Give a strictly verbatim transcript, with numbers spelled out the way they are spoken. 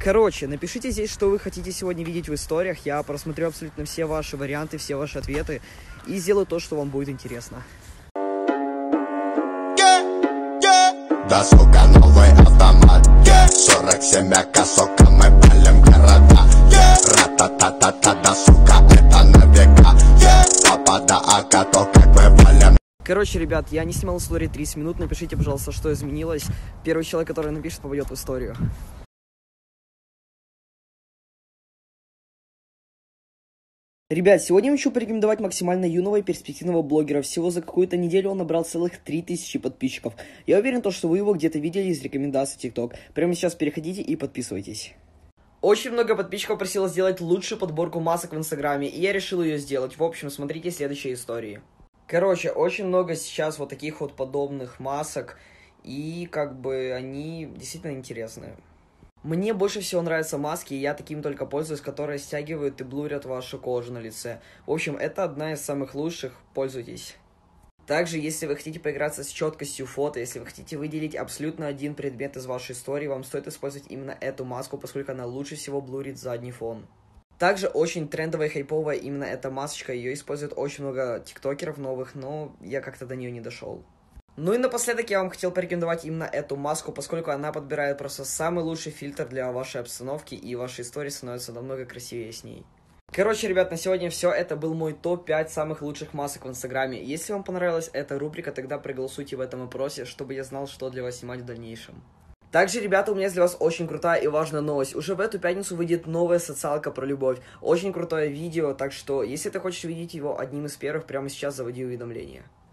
Короче, напишите здесь, что вы хотите сегодня видеть в историях. Я просмотрю абсолютно все ваши варианты, все ваши ответы и сделаю то, что вам будет интересно. Да, сука, новый автомат, сорок семь сука, мы палим города. Ра-та-та-та-та, да, сука, это на века. Папа, да, ака, то как мы валим. Короче, ребят, я не снимал историю тридцать минут. Напишите, пожалуйста, что изменилось. Первый человек, который напишет, попадет в историю. Ребят, сегодня я хочу порекомендовать максимально юного и перспективного блогера. Всего за какую-то неделю он набрал целых три тысячи подписчиков. Я уверен, что вы его где-то видели из рекомендаций ТикТок. Прямо сейчас переходите и подписывайтесь. Очень много подписчиков просило сделать лучшую подборку масок в Инстаграме, и я решил ее сделать. В общем, смотрите следующие истории. Короче, очень много сейчас вот таких вот подобных масок, и как бы они действительно интересные. Мне больше всего нравятся маски, и я таким только пользуюсь, которые стягивают и блурят вашу кожу на лице. В общем, это одна из самых лучших, пользуйтесь. Также, если вы хотите поиграться с четкостью фото, если вы хотите выделить абсолютно один предмет из вашей истории, вам стоит использовать именно эту маску, поскольку она лучше всего блурит задний фон. Также очень трендовая и хайповая именно эта масочка, ее используют очень много тиктокеров новых, но я как-то до нее не дошел. Ну и напоследок я вам хотел порекомендовать именно эту маску, поскольку она подбирает просто самый лучший фильтр для вашей обстановки, и ваши истории становятся намного красивее с ней. Короче, ребят, на сегодня все. Это был мой топ пять самых лучших масок в Инстаграме. Если вам понравилась эта рубрика, тогда проголосуйте в этом опросе, чтобы я знал, что для вас снимать в дальнейшем. Также, ребята, у меня для вас очень крутая и важная новость. Уже в эту пятницу выйдет новая социалка про любовь. Очень крутое видео, так что, если ты хочешь видеть его одним из первых, прямо сейчас заводи уведомления.